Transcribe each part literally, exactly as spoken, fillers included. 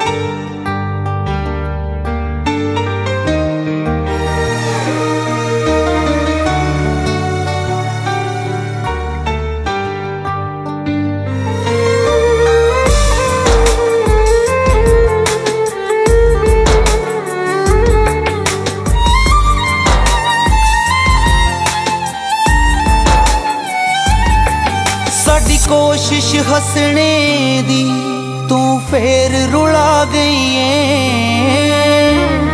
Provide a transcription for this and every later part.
कोशिश हसने दी तू फेर रुला गई है।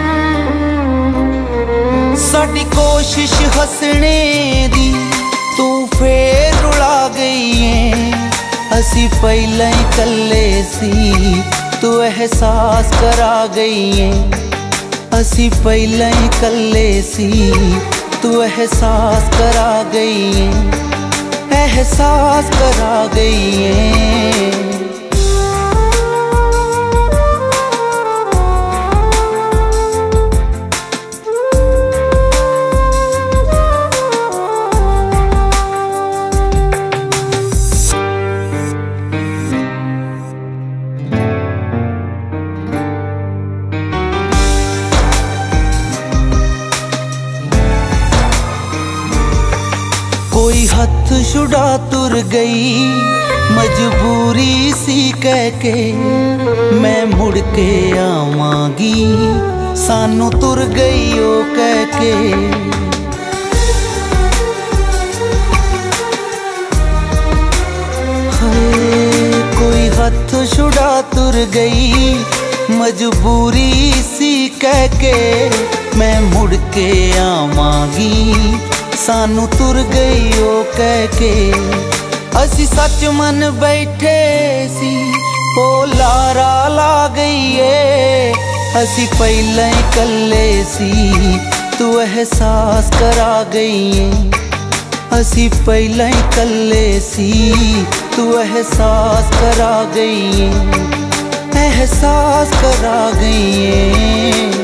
साडी कोशिश हसने दी तू फेर रुला गई है। असी पहले ही कल्ले सी तू एहसास करा गई है। असी पहले ही कल्ले सी तू एहसास करा गई है। एहसास करा गई है। कोई हथ छुड़ा तुर गई मजबूरी सी कह के, मैं मुड़ के आवांगी सानू तुर गई ओ कह के। हाय कोई हथ छुड़ा तुर गई मजबूरी सी कह के, मैं मुड़ के आवांगी सानू तुर गई ओ कह के। असी सच मन बैठे सी ओ लारा ला गई है। असी पहले ही कल्ले सी तू एहसास करा गई है। असी पहले ही कल्ले सी तू एहसास करा गई है। एहसास करा गई है।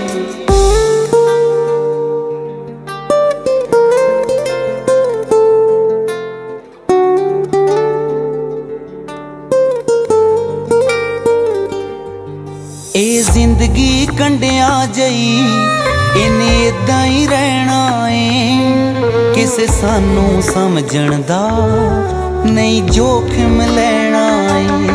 ए जिंदगी कंडिया जई इन्हें इदा ही रहना है। किसे सानू समझण दा नहीं जोखिम लेना है।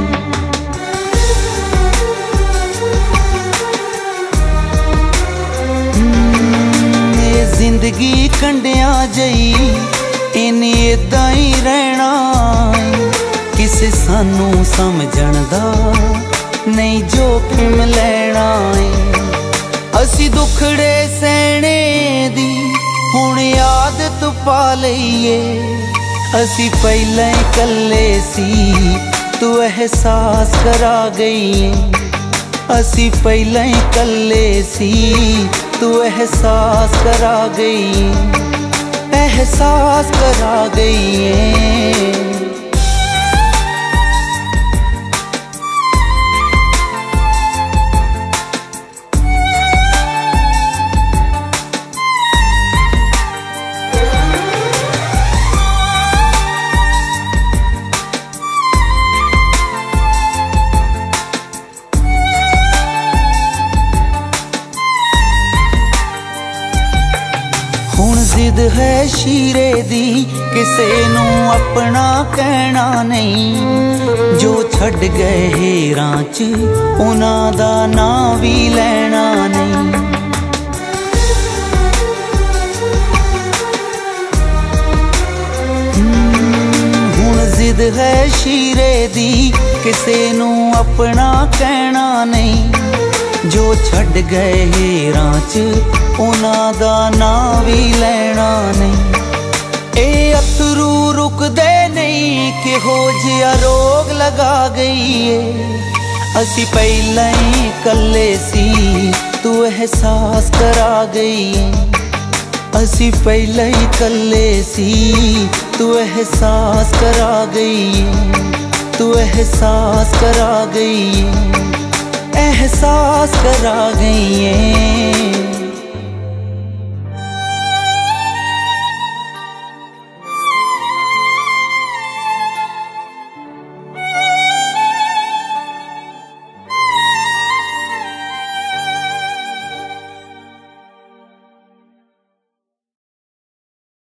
ए जिंदगी कंडिया जई इन्हें इदा ही रहना है। किसे सानू समझण दा नहीं जोखिम लेना है। असी दुखड़े सहने दी हुण आदत पा लईए। असी पहले ही कल्ले सी तू एहसास करा गई है। असी पहले ही कल्ले सी तू एहसास करा गई है। एहसास करा गई है। जिद है शीरे दी किसे नू अपना कहना नहीं। जो छड़ गए हेरां च उन्हां दा नां भी लेना नहीं। हुण जिद है शीरे दी किसे नू अपना कहना नहीं। जो छड़ गए हेरां च उन्हां दा नां भी लेना नहीं। ए अतरू रुकदे नहीं किहो जिहा रोग लगा गई है। असी पहले ही कल्ले सी तू एहसास करा गई है। असी पहले ही कल्ले सी तू एहसास करा गई है। तू एहसास करा गई है। एहसास करा गई है।